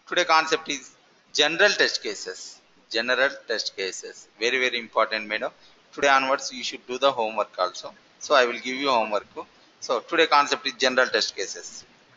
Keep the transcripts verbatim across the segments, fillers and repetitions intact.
Today concept is general test cases. General test cases. Very very important, madam. Today onwards you should do the homework also. So I will give you homework. So today concept is general test cases.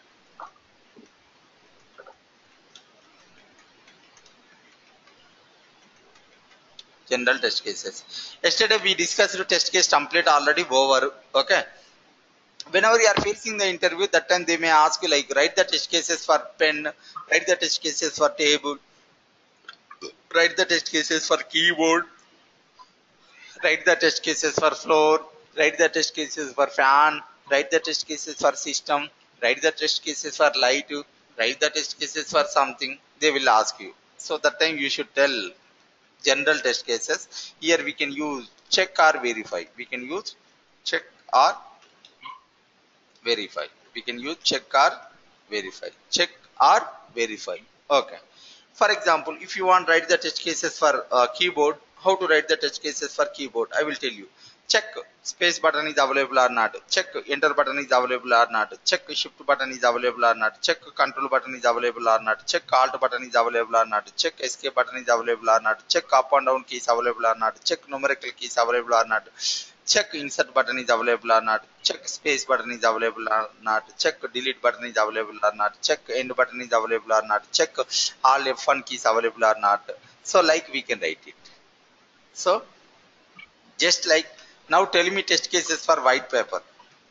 General test cases. Yesterday we discussed the test case template already over. Okay. Whenever you are facing the interview, that time they may ask you like write the test cases for pen, write the test cases for table, write the test cases for keyboard, write the test cases for floor, write the test cases for fan, write the test cases for system, write the test cases for light, write the test cases for something. They will ask you. So that time you should tell general test cases. Here we can use check or verify. We can use check or verify. We can use check or verify. Check or verify. Okay. For example, if you want to write the test cases for uh, keyboard, how to write the test cases for keyboard? I will tell you. Check space button is available or not. Check enter button is available or not. Check shift button is available or not. Check control button is available or not. Check alt button is available or not. Check escape button is available or not. Check up and down keys available or not. Check numerical keys available or not. Check insert button is available or not. Check space button is available or not. Check delete button is available or not. Check end button is available or not. Check all F one keys available or not. So like we can write it. So just like now tell me test cases for white paper.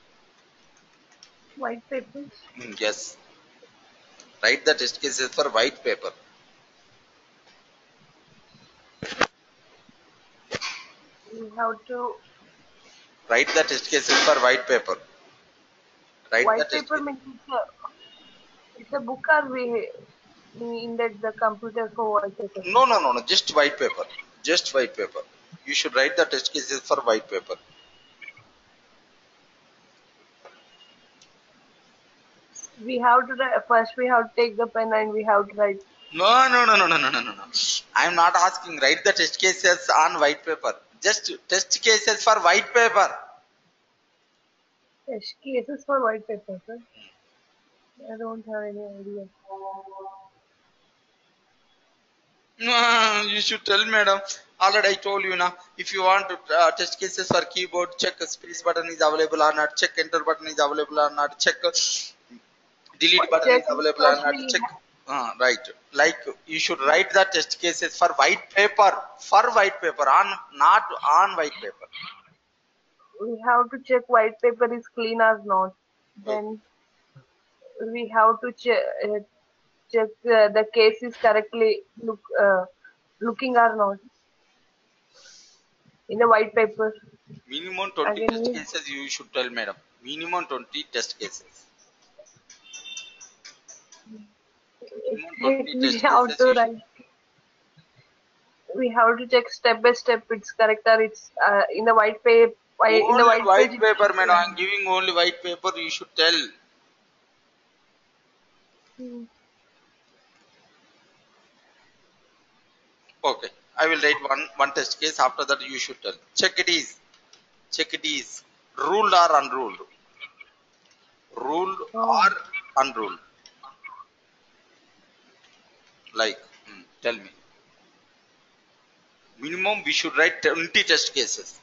White paper? Mm, yes. Write the test cases for white paper. We have to Write the test cases for white paper. Write white the test paper means it's a, it's a book or we, we index the computer for white paper? No, no, no, no. Just white paper. Just white paper. You should write the test cases for white paper. We have to write, first we have to take the pen and we have to write. No, no, no, no, no, no, no, no, no. I am not asking. Write the test cases on white paper. Just test cases for white paper. Test cases for white paper, sir. I don't have any idea. No, you should tell madam. Already I told you now. If you want to uh, test cases for keyboard, check space button is available or not. Check enter button is available or not. Check delete button Check is available or first not. we Check. Uh, right. Like you should write the test cases for white paper. For white paper, on not on white paper. we have to check white paper is clean or not. Then we have to check uh, check uh, the case is correctly look uh, looking or not in the white paper. Minimum twenty Again, test we, cases you should tell madam. Minimum twenty test cases. Minimum twenty we test have cases to you should. write. We have to check step by step. It's correct or it's uh, in the white paper. In the Only white page. white paper madam. I am giving only white paper. You should tell. Hmm. Okay. I will write one one test case. After that you should tell. Check it is. Check it is. Ruled or unruled. Ruled Oh. or unruled. Like. Hmm, tell me. Minimum we should write twenty test cases.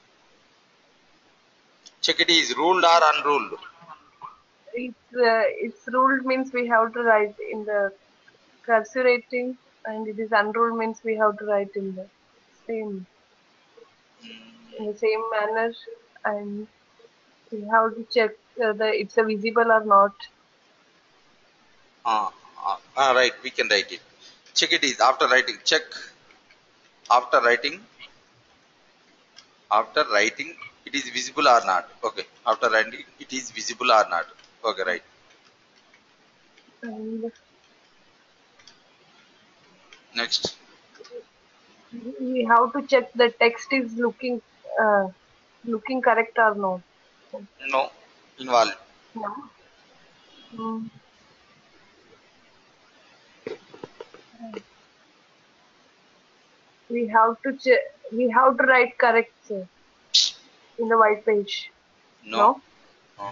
Check it is ruled or unruled. It's uh, it's ruled means we have to write in the cursive writing, and it is unruled means we have to write in the same in the same manner, and we have to check uh, the it's a visible or not. Ah, ah, ah, right. We can write it. Check it is after writing. Check after writing. After writing, it is visible or not. Okay. After writing, it is visible or not. Okay, right. And Next. we have to check the text is looking uh, looking correct or not. No. Invalid. Yeah. Mm. We have to check. We have to write correct, sir, in the white page. No. No. No.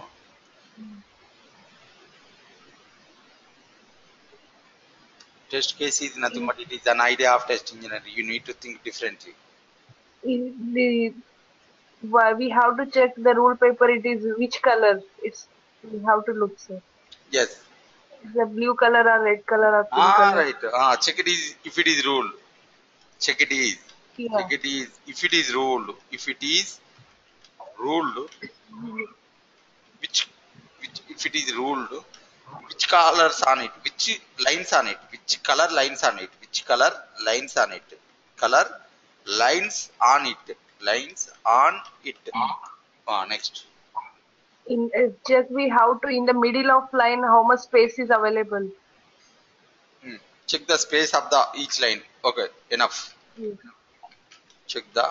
Test case is nothing In, but it is an idea of test engineering. You need to think differently. in the why we have to check the rule paper. It is which color? It's we have to look, sir. Yes. The blue color or red color or pink Ah, color. right. Ah, check it is if it is ruled. Check it is. Yeah. Check it is if it is ruled. If it is ruled, which which if it is ruled, which colors on it? Which lines on it? Which color lines on it? Which color lines on it? Color lines on it. Lines on it. Ah, next. In uh, check we have to in the middle of line how much space is available. Hmm. Check the space of the each line. Okay, enough. Yes. Check the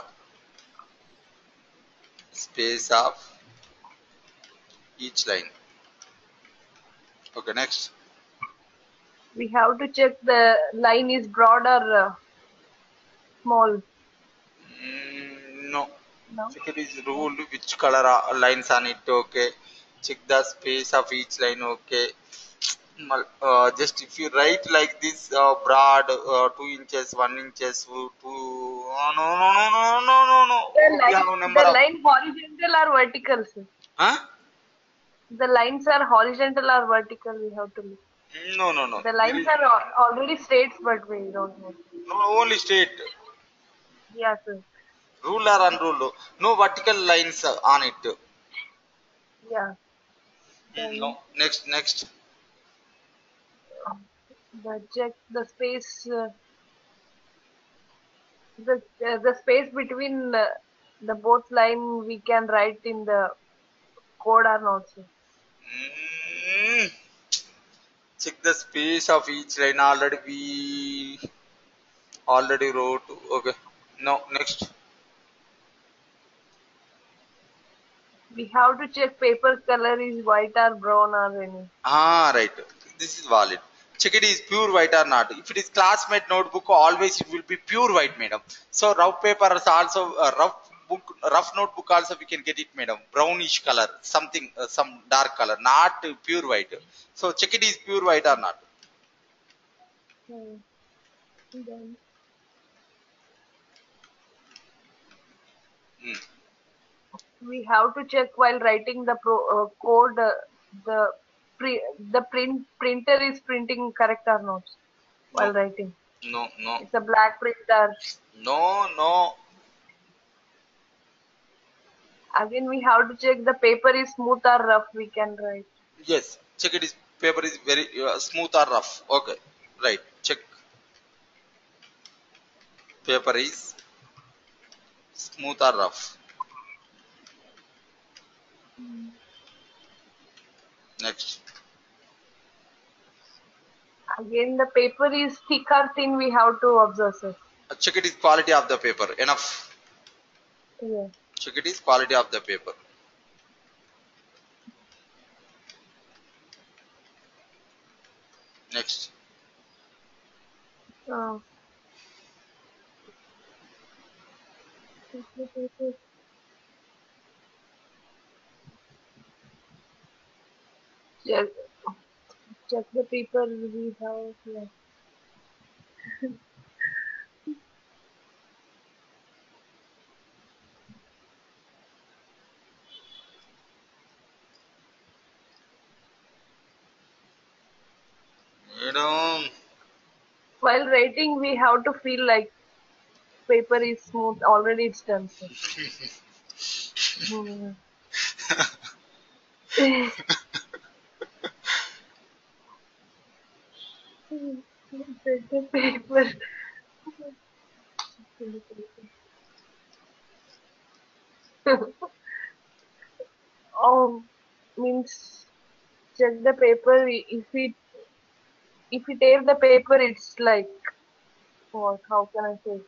space of each line. Okay, next. We have to check the line is broad or uh, small. Mm, no. No. Check it is ruled which color are lines on it. Okay. Check the space of each line. Okay. Mal- Uh, just if you write like this, uh, broad, uh, two inches, one inches, two. Oh, no, no, no, no, no, no, no. The We have line, a number the of. line horizontal or vertical, sir? Huh? The lines are horizontal or vertical. We have to look. No, no, no. The There lines is are al- already straight, but we don't know. no only straight. Yeah, sir. Rule or unruled. No vertical lines uh, on it. Yeah. Mm, no. Then Next, next. the check the space, uh, the uh, the space between uh, the both line we can write in the code or not, sir. Mm, check the space of each line. Already we already wrote. Okay. No. Next. We have to check paper color is white or brown or any. Ah, right. This is valid. Check it is pure white or not. If it is classmate notebook, always it will be pure white, madam. So rough paper is also uh, rough book, rough notebook also we can get it, madam. Brownish color, something, uh, some dark color, not uh, pure white. So check it is pure white or not. Hmm. Then Hmm. we have to check while writing the pro, uh, code uh, the pre, the print printer is printing correct or not No, while writing. no, no, It's a black printer. no, no. Again, we have to check the paper is smooth or rough. We can write. Yes, check it is paper is very uh, smooth or rough. Okay, right. Check paper is smooth or rough. Next. Again, the paper is thick or thin. We have to observe, sir. Check it is quality of the paper. Enough. Yeah. Check it is quality of the paper. Next. Uh, check, check the paper we have. Yeah. Madam. While writing, we have to feel like paper is smooth. Already it's done, sir. Hmm. Check the paper. Oh, means check the paper. If it if we tear the paper, it's like what? How can I say?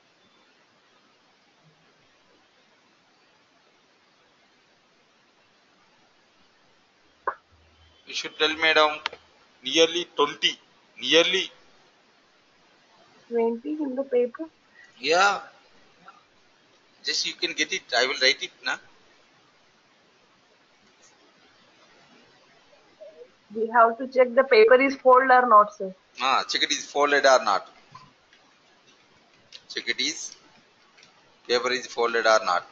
You should tell madam. Nearly twenty. Nearly. Twenty in the paper. Yeah. Just you can get it. I will write it. Na? We have to check the paper is fold or not, sir. Ah, check it is folded or not. Check it is paper is folded or not.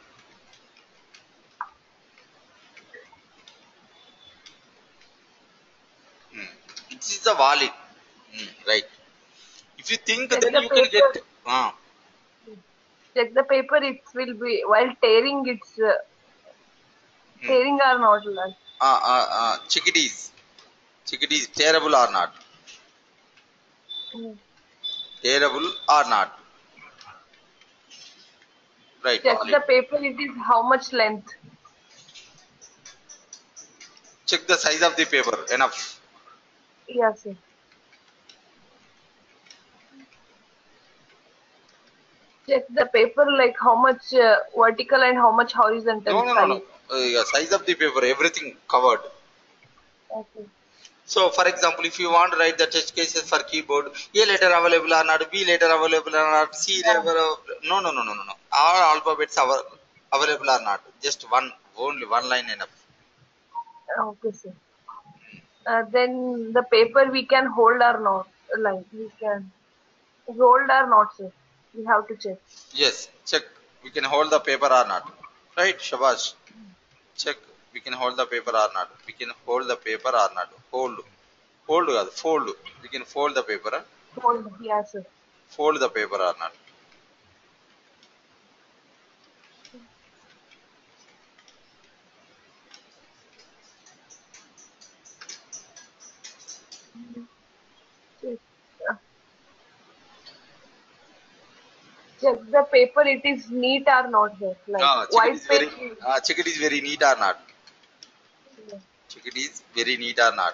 Hmm. It is the valid. Hmm. Right. If you think, Check then the you can paper. get. Ah. Check the paper. It will be while tearing. It's uh, Hmm. tearing or not, like. Ah, ah, ah. Check it is. Check it is tearable or not. Mm. Tearable or not. Right. Check Valid. the paper. It is how much length. Check the size of the paper. Enough. Yes, sir. Check the paper, like how much uh, vertical and how much horizontal No, no, no, no. size. Uh, yeah, size of the paper. Everything covered. Okay. So, for example, if you want to write the test cases for keyboard, A letter available or not, B letter available or not, C Yeah. letter, no, no, no, no, no, no. All alphabets are available or not. Just one, only one line enough. Okay, sir. Uh, then the paper we can hold or not, like we can hold or not, sir. We have to check. Yes, check. We can hold the paper or not. Right, Shabash. Check. We can hold the paper or not. We can hold the paper or not. Hold. Hold, కాదు, fold. We can fold the paper. Huh? Hold, yeah, sir. Fold the paper or not. Check, uh, check the paper. It is neat or not, sir. Like Ah, check it is white very. page. is- Ah, check it is very neat or not. Yeah. Check it is very neat or not.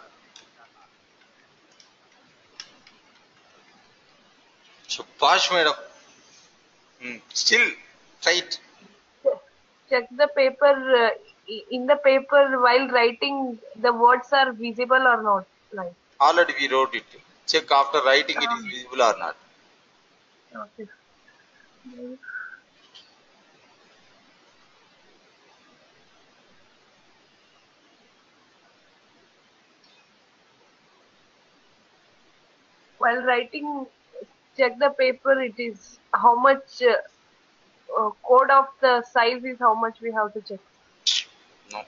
Shabash, madam. Hmm. Still, right. Check check the paper. Uh, i- in the paper, while writing, the words are visible or not. Like. Already we wrote it. Check after writing it is Um, visible or not. okay. While writing, check the paper. It is how much uh, uh, code of the size is how much we have to check. No.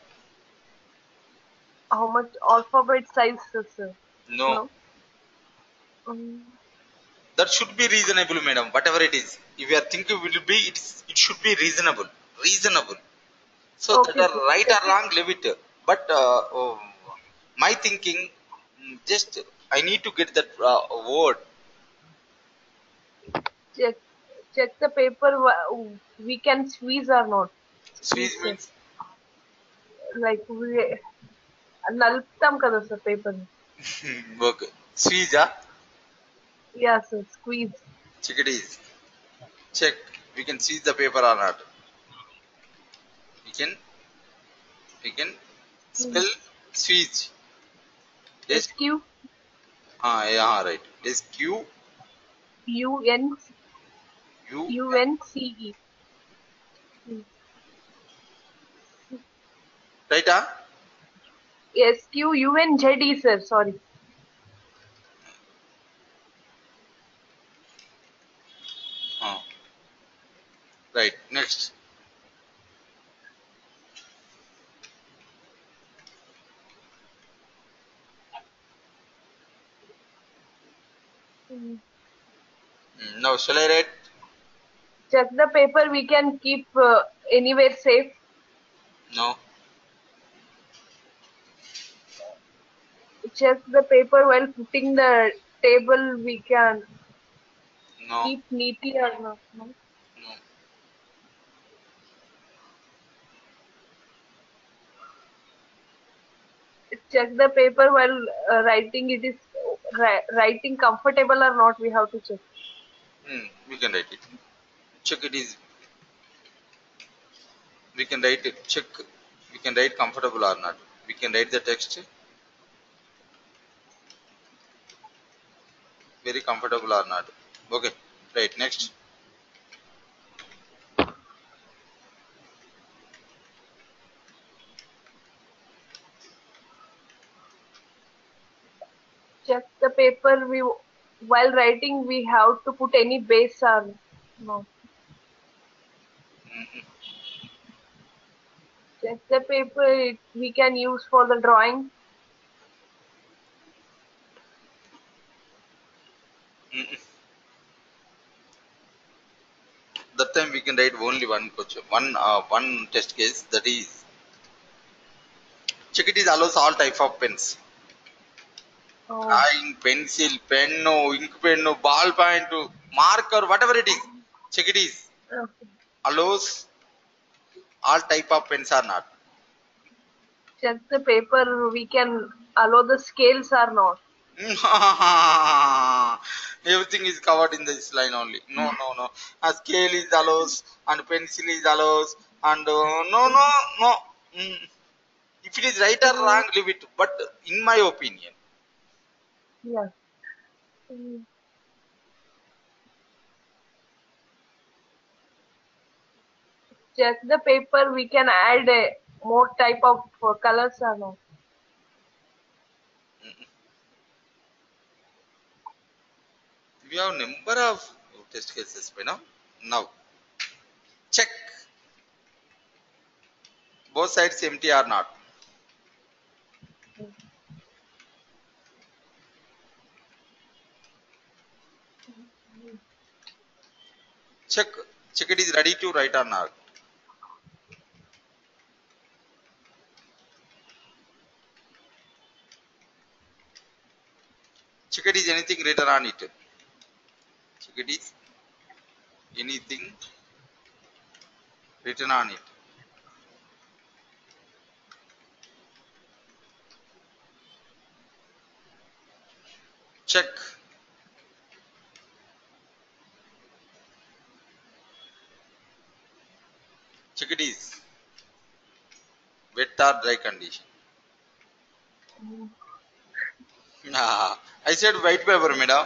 How much alphabet size, sir? No. No. Um, That should be reasonable, madam. Whatever it is. If you are thinking will be, it's, it should be reasonable. Reasonable. So that okay, are sir. right Check or it. wrong, leave it. But uh, um, my thinking, mm, just I need to get that uh, word. Check. Check the paper. wha- We can squeeze or not. Squeeze Squeeze, sir. means Like we నలుపుతాం కదా sir paper. okay. Squeeze, ah? Yeah, sir. Squeeze. Check it is. Check. We can squeeze the paper or not. We can we can spell squeeze. S S Q ah yeah right. S Q U N U U N C E. right, ah? S Q U N Z E, sir. Sorry. Ah, right. Next. Mm. Mm, now shall I write? Check the paper. We can keep uh, anywhere safe. No. Check the paper while putting the table. We can No. keep neatly or not. No? No. Check the paper while uh, writing. It is ri- writing comfortable or not. We have to check. Mm, we can write it. Check it is. We can write it. Check. We can write comfortable or not. We can write the text very comfortable or not. Okay. Right. Next. Check the paper. We while writing we have to put any base or no. Just the paper it, we can use for the drawing. Mm-mm. That time we can write only one question, one uh, one test case, that is check it is allows all type of pens. Oh, Drawing, pencil, pen, no, ink pen, no, ball point, marker, whatever it is. Check it is okay. allows all type of pens or not. Just the paper we can allow the scales or not. Everything is covered in this line only. No, no, no. A scale is allows and pencil is allows and uh, no, no, no. Mm. If it is right or Mm, wrong, leave it. But in my opinion, yeah. Mm, just the paper we can add a more type of uh, colors or not. we have number of test cases by now. Now check both sides empty or not. Check check it is ready to write or not. Check it is anything written on it. Check it is anything written on it. Check check it is wet or dry condition. Mm. Ah, I said white paper, madam.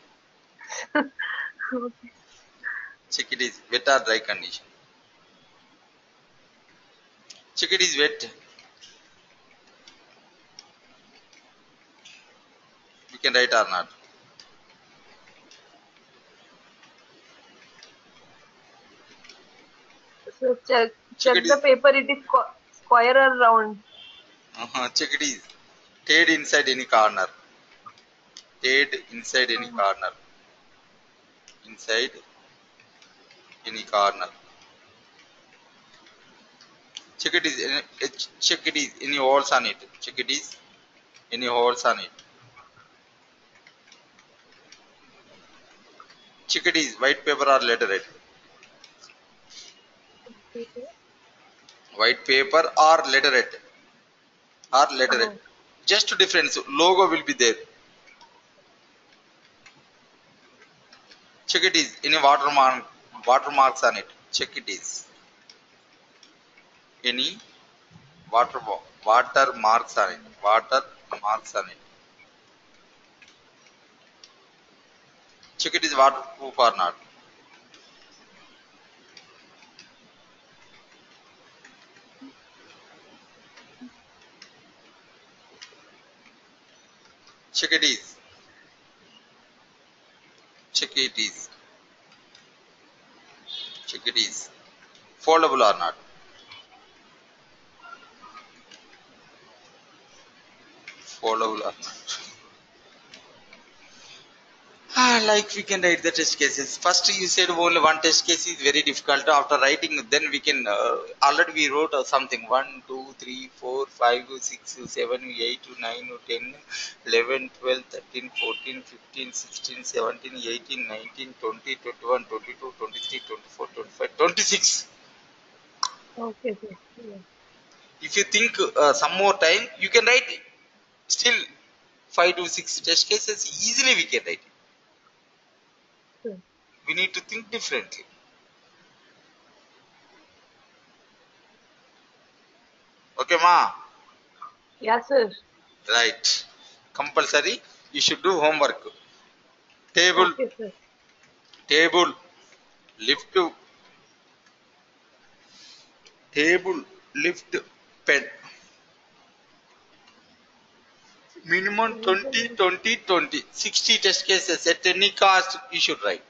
Okay. Check it is wet or dry condition. Check it is wet. We can write or not. So check Check check it the is. paper. It is squ- square or round. Uh-huh, check it is. Stayed inside any corner. Stayed inside any Oh, corner. Inside any corner. Check it is. Any, eh, check it is any holes on it. Check it is any holes on it. Check it is white paper or letterhead. paper. White paper or letterhead. Or letterhead. Oh, Just difference. Logo will be there. Check it is any watermark watermarks on it. Check it is any water water marks on it. Water marks on it. Check it is waterproof or not. Check it is. Check it is. Check it is foldable or not. Foldable or not. Ah, like we can write the test cases. First, you said only one test case is very difficult. After writing, then we can uh, already we wrote uh, something one, two, three, four, five, six, seven, eight, nine, ten, eleven, twelve, thirteen, fourteen, fifteen, sixteen, seventeen, eighteen, nineteen, twenty, twenty-one, twenty-two, twenty-three, twenty-four, twenty-five, twenty-six. okay, sir. Yeah. If you think uh, some more time, you can write still five to six test cases easily. We can write. Sure. We need to think differently. Okay, ma. Yes, sir. Right. Compulsory. You should do homework. Table, Okay, sir. table, lift, table, lift, pen. Minimum twenty, twenty, twenty. sixty test cases at any cost you should write.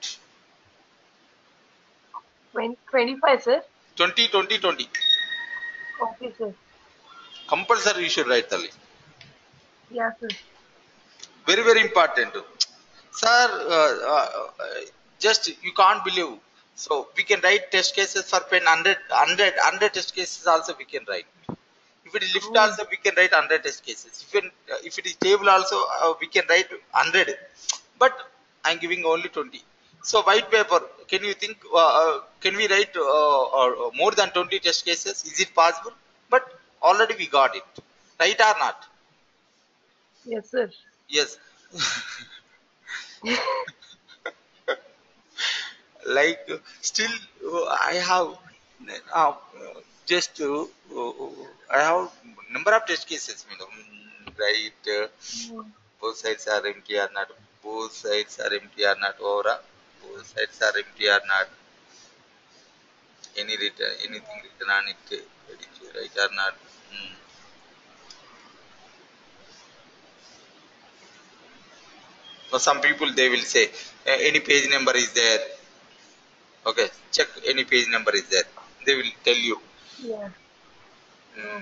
twenty-five, sir. twenty, twenty, twenty. Okay, sir. Compulsory you should write, Tali. Yeah, sir. Very, very important. Sir, uh, uh, just you can't believe. So we can write test cases for pen one hundred, one hundred, one hundred test cases also we can write. If it is lift Oh. also we can write one hundred test cases. If it, uh, if it is table also uh, we can write one hundred. But I am giving only twenty. So white paper, can you think, uh, uh, can we write uh, or, uh, more than twenty test cases? Is it possible? But already we got it. Right or not? Yes, sir. Yes. Like still uh, I have uh, just uh, uh, I have number of test cases, you know, right? Uh, Oh. both sides are empty or not, both sides are empty or not, or uh, both sides are empty or not, any written anything written on it, uh, right or not. Hmm. So some people they will say uh, any page number is there. Okay, check any page number is there. They will tell you. Yeah. Mm,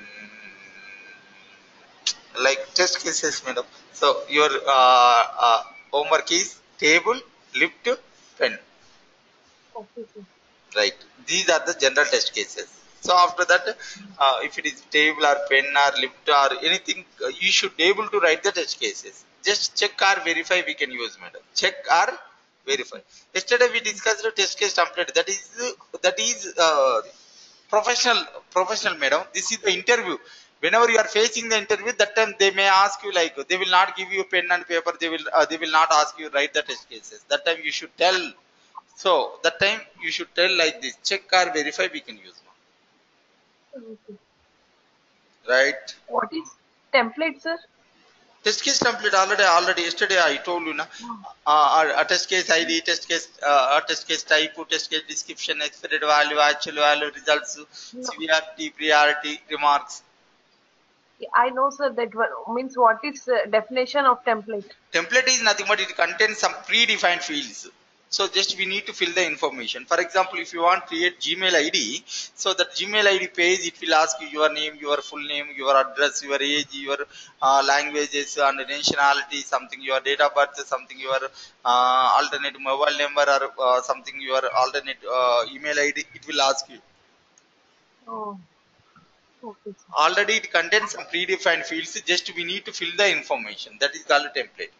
like test cases, madam. So your uh, uh, homework is table, lift, pen. Okay, sir. Right. These are the general test cases. So after that, uh, if it is table or pen or lift or anything, uh, you should be able to write the test cases. Just check or verify we can use, madam. Check or verify. Yesterday we discussed the test case template. That is that is uh, professional professional, madam. This is the interview. Whenever you are facing the interview, that time they may ask you, like, they will not give you pen and paper. They will uh, they will not ask you write the test cases. That time you should tell. So that time you should tell like this: check or verify we can use now. Okay. Right? What is template, sir? Test case template already already yesterday I told you na. Uh, a, a test case I D, test case uh, a test case type, test case description, expected value, actual value, results, No. severity, priority, remarks. I know, sir. That one means what is the definition of template? Template is nothing but it contains some predefined fields. So just we need to fill the information. For example, if you want to create Gmail I D, so that Gmail I D page, it will ask you your name, your full name, your address, your age, your uh, languages and nationality, something your date of birth, something your uh, alternate mobile number, or uh, something your alternate uh, email I D. It will ask you. Oh. Okay, sir. Already it contains some predefined fields. Just we need to fill the information. That is called a template.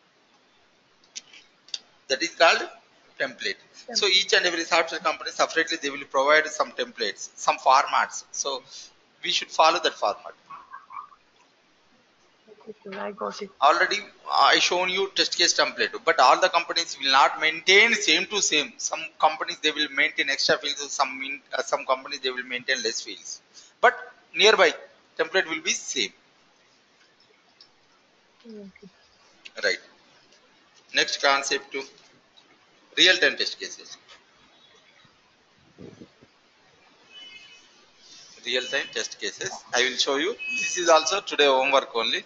That is called template. So each and every software company separately they will provide some templates, some formats. So we should follow that format. Okay, sir. I got it. Already I shown you test case template, but all the companies will not maintain same to same. Some companies they will maintain extra fields, some mean, uh, some companies they will maintain less fields. But nearby template will be same. Okay. Right. Next concept to real time test cases. Real time test cases. I will show you. This is also today homework only.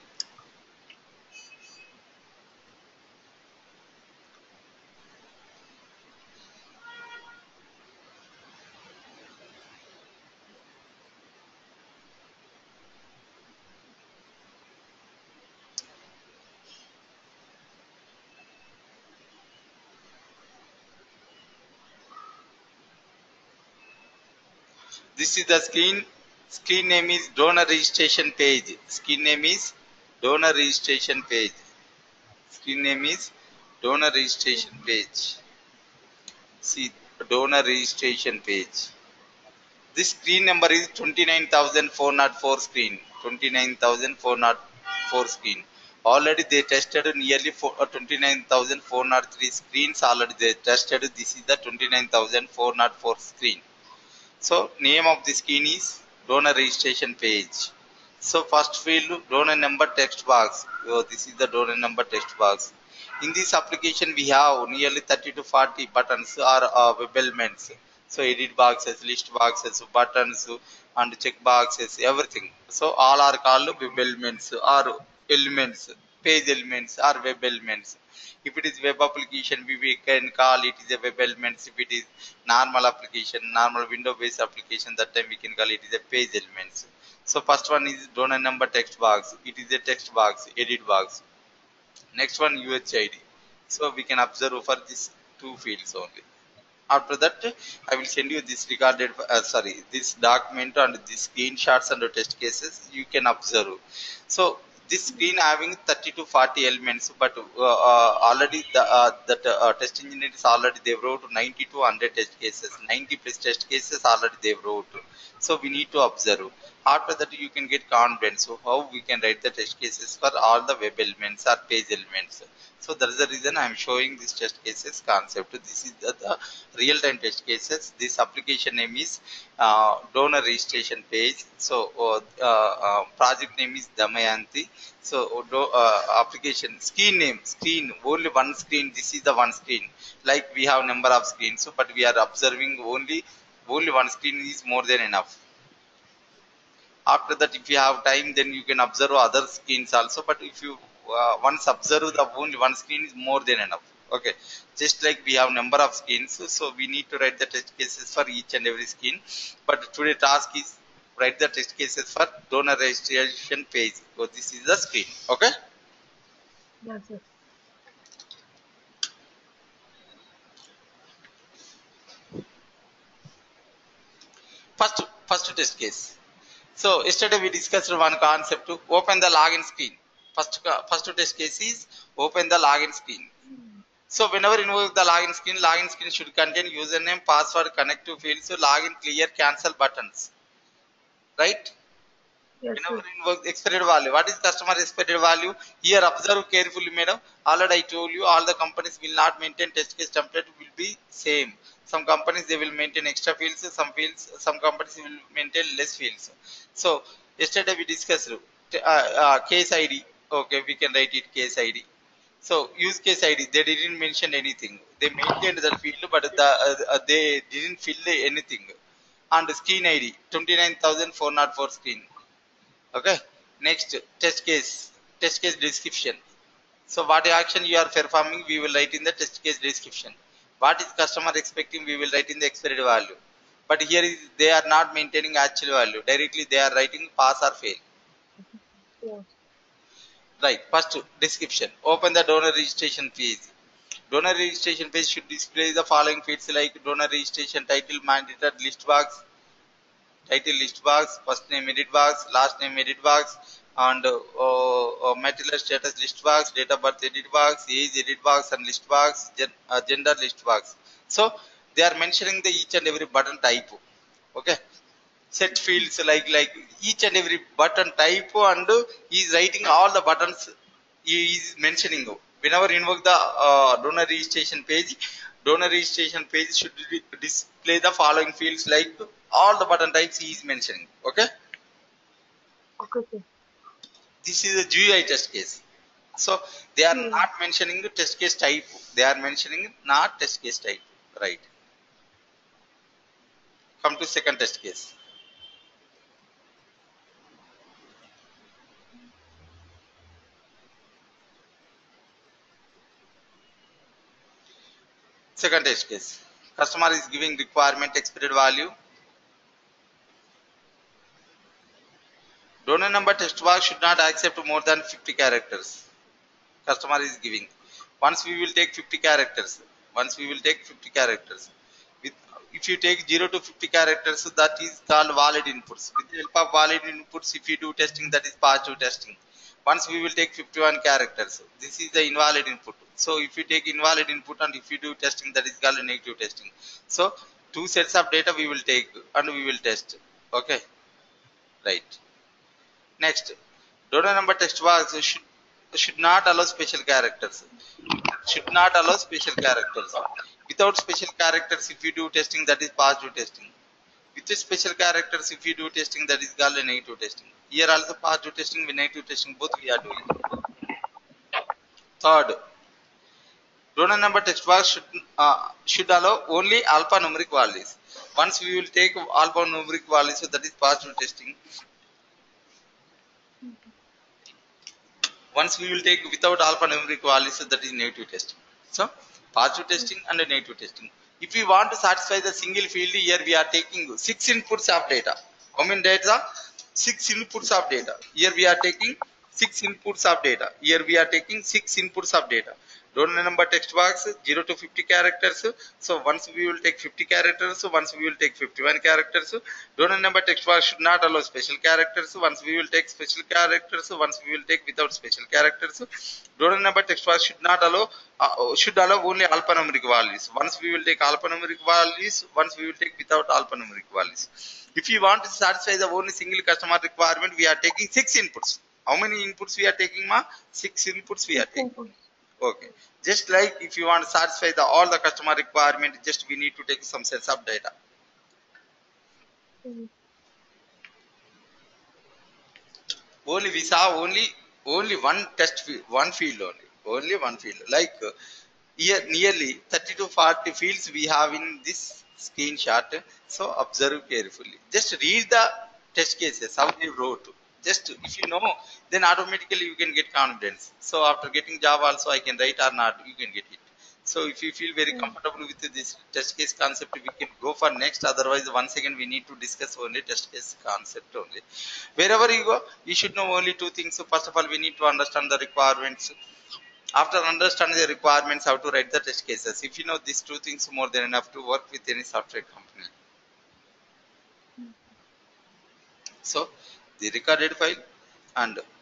This is the screen. Screen name is donor registration page. Screen name is donor registration page. Screen name is donor registration page. See, donor registration page. This screen number is twenty-nine thousand four hundred four screen. twenty-nine thousand four hundred four screen. Already they tested nearly twenty-nine thousand four hundred three screens. Already they tested. This is the twenty-nine thousand four hundred four screen. So name of the screen is donor registration page. So first field donor number text box. Oh, this is the donor number text box. In this application we have nearly thirty to forty buttons or uh, web elements. So edit boxes, list boxes, buttons and check boxes, everything. So all are called web elements or elements, page elements or web elements. If it is web application, we, we can call it is a web elements. If it is normal application, normal window based application, that time we can call it is a page elements. So first one is donor number text box. It is a text box, edit box. Next one U H I D. So we can observe for these two fields only. After that, I will send you this recorded, uh, sorry, this document and these screenshots and the test cases you can observe. So this screen having thirty to forty elements, but uh, uh, already the uh, that uh, test engineers already they wrote ninety to one hundred test cases, ninety plus test cases already they wrote. So we need to observe. After that, you can get confidence. So how we can write the test cases for all the web elements or page elements. So that is the reason I am showing this test cases concept. This is the, the real-time test cases. This application name is uh, donor registration page. So uh, uh, project name is Damayanti. So uh, application screen name, screen, only one screen. This is the one screen. Like we have number of screens, so, but we are observing only only one screen is more than enough. After that, if you have time, then you can observe other screens also. But if you uh, once observe the only one screen is more than enough. Okay, just like we have number of screens, so we need to write the test cases for each and every screen. But today task is write the test cases for donor registration page. So this is the screen. Okay. Yes, sir. First, first test case. So yesterday we discussed one concept to open the login screen. First, first test case is open the login screen. So whenever you invoke the login screen, login screen should contain username, password, connect to fields, so login, clear, cancel buttons. Right? Yes, Whenever sir. you invoke expected value, what is customer expected value? Here observe carefully, madam. Already I told you all the companies will not maintain test case template will be same. Some companies they will maintain extra fields, some fields, some companies will maintain less fields. So yesterday we discussed uh, uh, case I D. Okay, we can write it case I D. So use case I D, they didn't mention anything. They maintained the field, but the, uh, uh, they didn't fill anything. And screen I D, twenty-nine thousand four hundred four screen. Okay. Next, test case, test case description. So what action you are performing, we will write in the test case description. What is customer expecting, we will write in the expected value. But here is they are not maintaining actual value. Directly they are writing pass or fail. Yes. Right. First description. Open the donor registration page. Donor registration page should display the following fields like donor registration title, mandated list box, title list box, first name edit box, last name edit box, and uh, uh, material status list box, date of birth edit box, age edit box, and list box, gen, uh, gender list box. So they are mentioning the each and every button type. Okay. Set fields like like each and every button type, and he is writing all the buttons he is mentioning. Whenever you invoke the uh, donor registration page, donor registration page should display the following fields like all the button types he is mentioning. Okay, Okay, sir. this is a G U I test case. So they are Hmm. not mentioning the test case type, they are mentioning not test case type. Right, come to second test case. Second test case, customer is giving requirement expected value. Donor number text box should not accept more than fifty characters. Customer is giving. Once we will take fifty characters. Once we will take fifty characters. With, if you take zero to fifty characters, that is called valid inputs. With the help of valid inputs, if you do testing, that is positive testing. Once we will take fifty-one characters, this is the invalid input. So if you take invalid input and if you do testing, that is called negative testing. So two sets of data we will take and we will test. Okay, right. Next, donor number text box should, should not allow special characters. Should not allow special characters. Without special characters, if you do testing, that is positive testing. With the special characters, if you do testing, that is called negative testing. Here also positive testing with negative testing, both we are doing. Third, donor number text box should, uh, should allow only alphanumeric values. Once we will take alphanumeric values, so that is positive testing. Once we will take without alphanumeric values, that is negative testing. So positive testing and negative testing. If we want to satisfy the single field, here we are taking six inputs of data. How many data? Six inputs of data. Here we are taking six inputs of data. Here we are taking six inputs of data. Roll number text box zero to fifty characters. So once we will take fifty characters, once we will take fifty-one characters. Roll number text box should not allow special characters. Once we will take special characters, once we will take without special characters. Roll number text box should not allow uh, should allow only alphanumeric values. Once we will take alphanumeric values, once we will take without alphanumeric values. If you want to satisfy the only single customer requirement, we are taking six inputs. How many inputs we are taking, ma? Six inputs we are taking. Okay. Just like if you want to satisfy the all the customer requirement, just we need to take some sets of data. Mm. Only we saw only only one test field, one field only, only one field. Like uh, here nearly thirty to forty fields we have in this screenshot. So observe carefully. Just read the test cases how they wrote. Just if you know, then automatically you can get confidence. So after getting job also I can write or not, you can get it. So if you feel very comfortable with this test case concept, we can go for next. Otherwise, once again we need to discuss only test case concept only. Wherever you go, you should know only two things. So first of all, we need to understand the requirements. After understanding the requirements, how to write the test cases. If you know these two things, more than enough to work with any software company. So the recorded file and